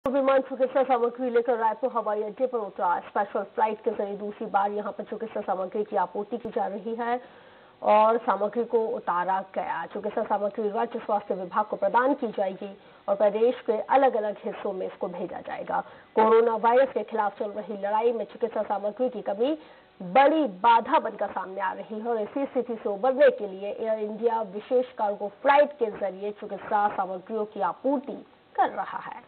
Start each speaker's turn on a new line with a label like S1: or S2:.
S1: विमान चिकित्सा सामग्री लेकर रायपुर हवाई अड्डे पर उतरा। स्पेशल फ्लाइट के जरिए दूसरी बार यहां पर चिकित्सा सामग्री की आपूर्ति की जा रही है और सामग्री को उतारा गया। चिकित्सा सामग्री राज्य स्वास्थ्य विभाग को प्रदान की जाएगी और प्रदेश के अलग अलग हिस्सों में इसको भेजा जाएगा। कोरोना वायरस के खिलाफ चल रही लड़ाई में चिकित्सा सामग्री की कमी बड़ी बाधा बनकर सामने आ रही है और इसी स्थिति से उबरने के लिए एयर इंडिया विशेष कार्गो फ्लाइट के जरिए चिकित्सा सामग्रियों की आपूर्ति कर रहा है।